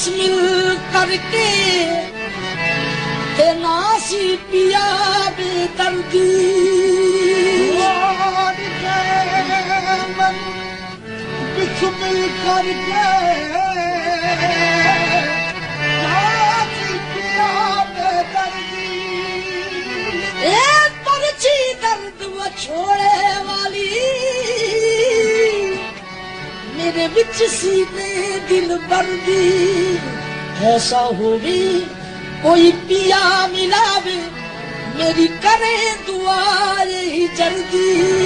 बिस्मिल करके ते नासी पिया बेदर्दी बिस्मिल करके नासी पिया बेदर्दी ए पर्ची दर्द वो छोड़े वाली मेरे बिच सीने दिल बर्दी ऐसा होवे कोई पिया मिलावे मेरी करे दुआ यही जल्दी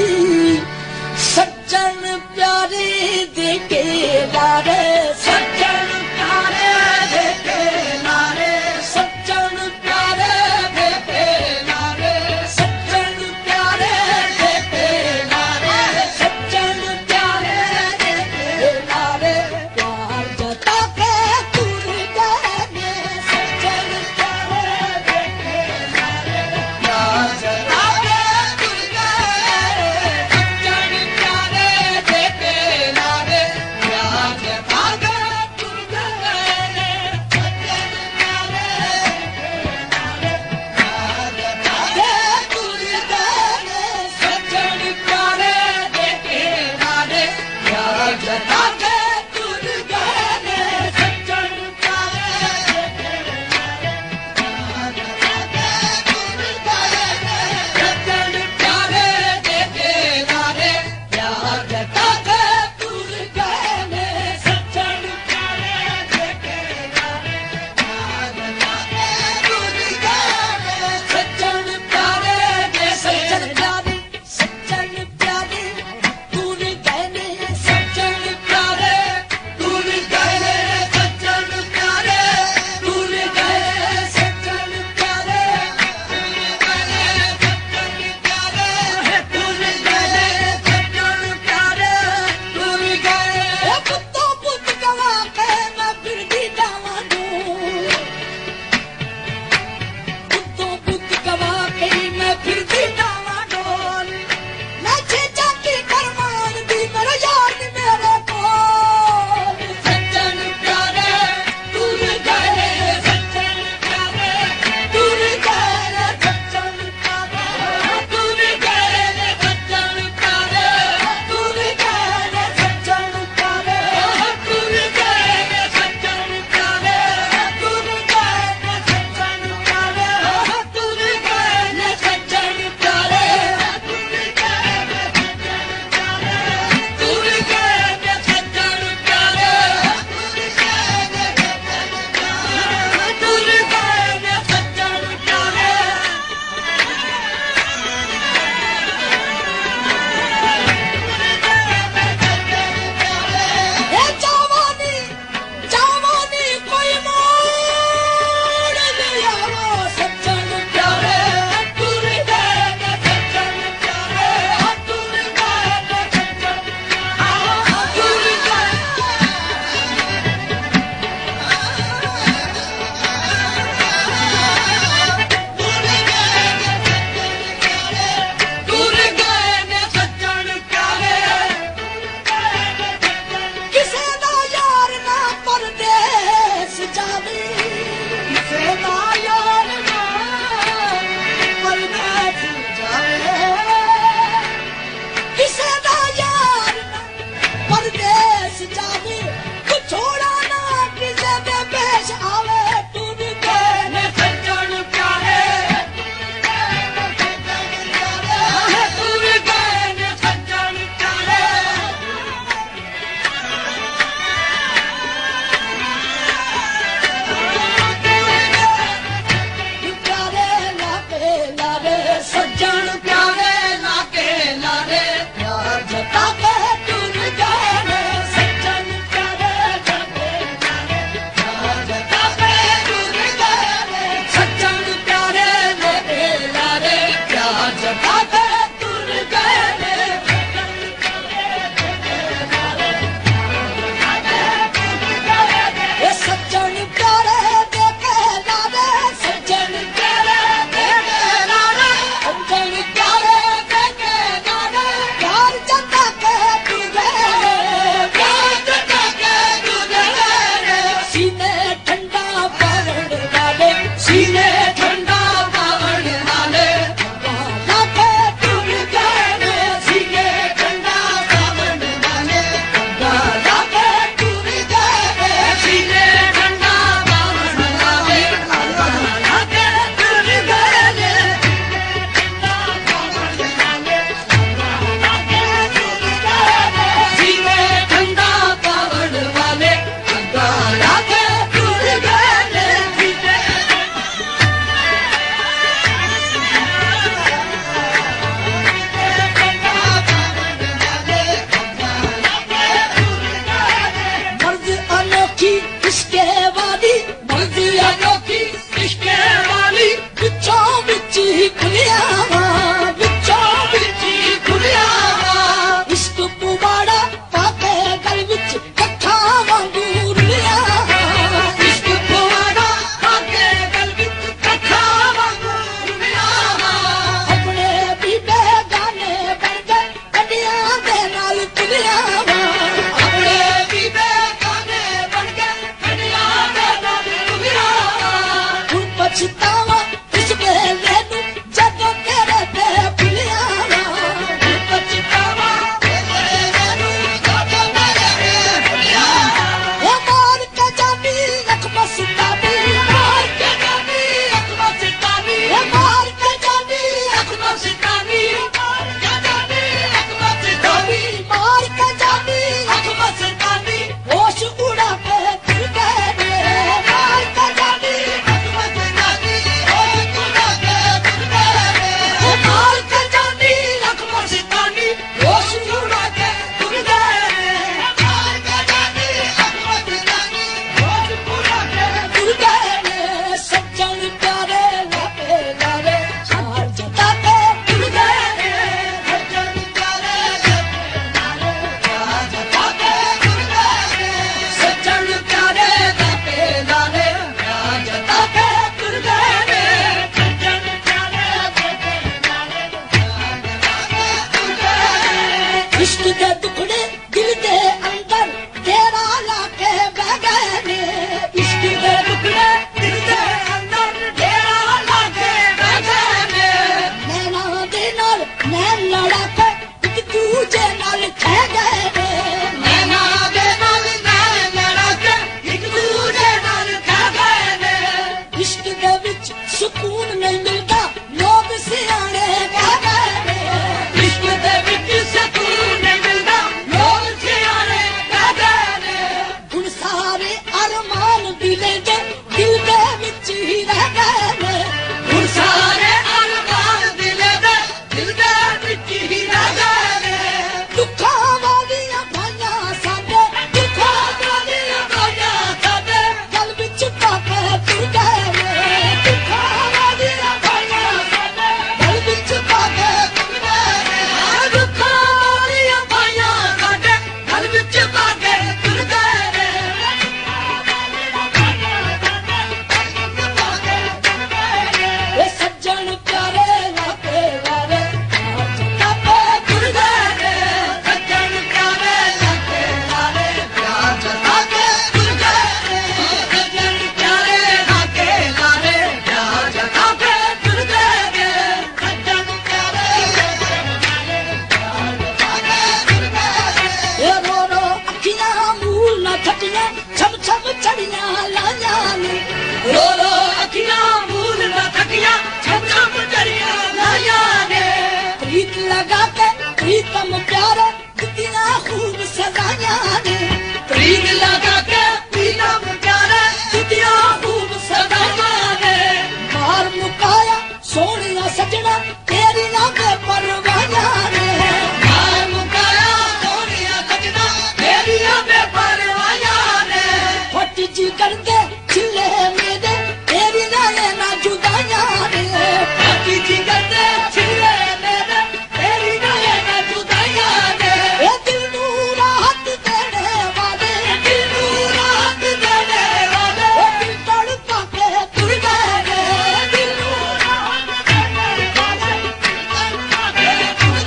सज्जन प्यारे देके लारे सज्जन प्यारे देके लारे सज्जन प्यारे देके लारे सज्जन प्यारे देके लारे सज्जन प्यारे देके लारे प्यार जता के तुर गए सज्जन प्यारे देके लारे प्यार जता के तुर गए सज्जन प्यारे देके लारे प्यार जता के तुर ਵਿੱਚ ਹੀ ਰਹਿ ਗਏ ਦੁੱਖਾਂ ਵਾਲੀਆਂ ਬਾਈਆਂ ਸਾਡੇ ਦੁੱਖਾਂ ਵਾਲੀਆਂ ਬਾਈਆਂ ਸਾਡੇ ਗਲ ਵਿੱਚ ਪਾ ਕੇ ਤੁਰ ਗਏ ਦੁੱਖਾਂ ਵਾਲੀਆਂ ਬਾਈਆਂ ਸਾਡੇ ਗਲ ਵਿੱਚ ਪਾ ਕੇ ਤੁਰ ਗਏ ਦੁੱਖਾਂ ਵਾਲੀਆਂ ਬਾਈਆਂ ਸਾਡੇ ਗਲ ਵਿੱਚ ਪਾ ਕੇ ਤੁਰ ਗਏ ਸੱਜਣ ਪਿਆਰੇ ਲਾਗੇ ਵਾਰੇ ਜੱਟਾਂ ਤੁਰ ਗਏ ਸੱਜਣ ਪਿਆਰੇ ਲਾਗੇ ਵਾਰੇ ਜੱਟਾਂ ਤੁਰ ਗਏ ਸੱਜਣ ਪਿਆਰੇ ਲਾਗੇ ਵਾਰੇ ਜੱਟਾਂ ਤੁਰ ਗਏ ਸੱਜਣ ਪਿਆਰੇ ਇਹ ਰੋ ਰੋ ਅੱਖੀਆਂ ਮੂਲ ਨਾ ਥੱਟੀਆਂ ਛਮ ਛਮ ਚੜੀਆਂ ਲਾਈਆਂ ਨੇ ਰੋ ਰੋ ਅੱਖੀਆਂ ਮੂਲ ਨਾ ਥੱਟੀਆਂ ਛਮ ਛਮ ਚੜੀਆਂ ਲਾਈਆਂ ਨੇ ਪ੍ਰੀਤ ਲਗਾ ਕੇ ਪ੍ਰੀਤਮ ਪਿਆਰੇ ਦਿੱਤੀਆਂ ਖੂਬ ਸਜ਼ਾਈਆਂ ਨੇ ਪ੍ਰੀਤ ਲਗਾ ਕੇ ਪ੍ਰੀਤਮ ਪਿਆਰੇ ਦਿੱਤੀਆਂ ਖੂਬ ਸਜ਼ਾਈਆਂ ਨੇ ਮਾਰ ਮੁਕਾਇਆ ਸੋਹਣਿਆ ਸੱਜਣਾ ਤੇਰੀਆਂ ਬੇਪਰਵਾਹੀਆਂ ਨੇ ਮਾਰ ਮੁਕਾਇਆ ਸੋਹਣਿਆ ਸੱਜਣਾ ਤੇਰੀਆਂ ਬੇਪਰਵਾਹੀਆਂ ਨੇ ਫੱਟ ਜੀ ਕਰਦੇ ਛਿੱਲੇ ਮੇਰੇ ਤੇਰੀਆਂ ਨਾ ਜੁਦਾਈਆਂ ਨੇ ਫੱਟ ਜੀ ਕਰਦੇ ਛਿੱਲੇ ਮੇਰੇ ਤੇਰੀਆਂ ਨਾ ਜੁਦਾਈਆਂ ਨੇ ਇਹ ਦਿਲ ਨੂੰ ਰਾਹਤ ਦੇਣੇ ਵਾਲੇ ਦਿਲ ਨੂੰ ਰਾਹਤ ਦੇਣੇ ਵਾਲੇ ਉਹ ਦਿਲ ਤੜ ਪਾ ਕੇ ਤੁਰ ਗਏ ਦਿਲ ਨੂੰ ਰਾਹਤ ਦੇਣੇ ਵਾਲੇ ਦਿਲ ਤੜ ਪਾ ਕੇ ਤੁਰ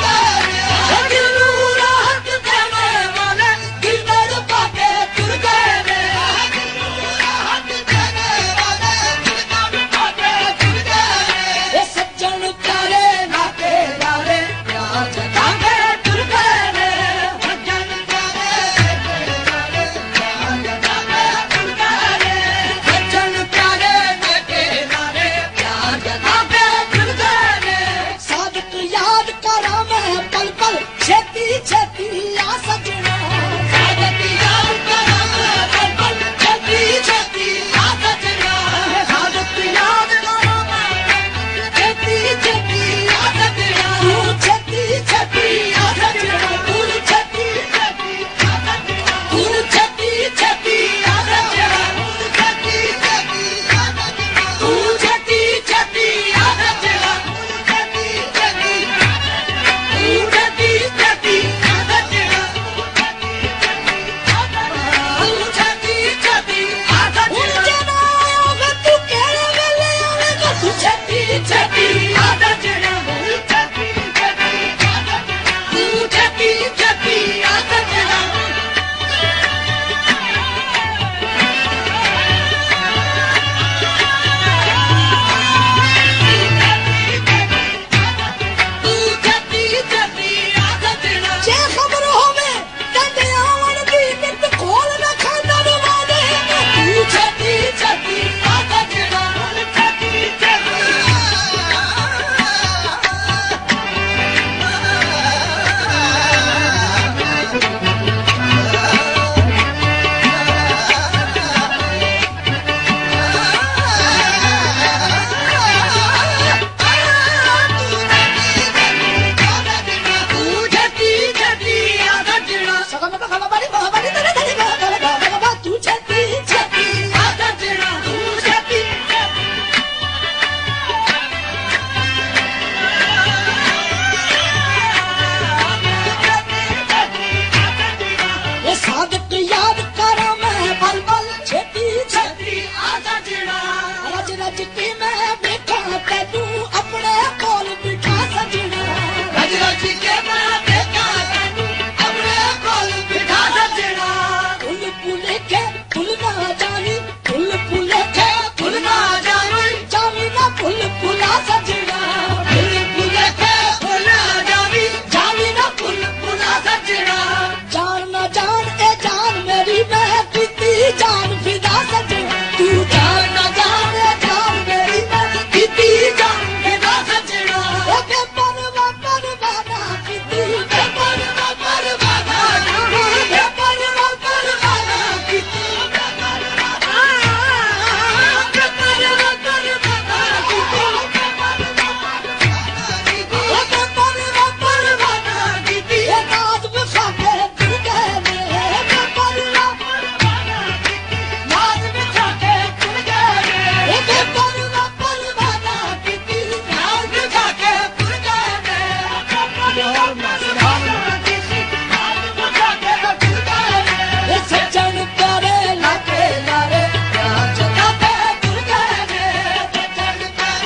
सज्जन प्यारे लाके लारे जगाते तुर गए ने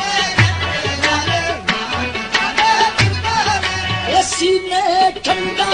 सीने ठंडा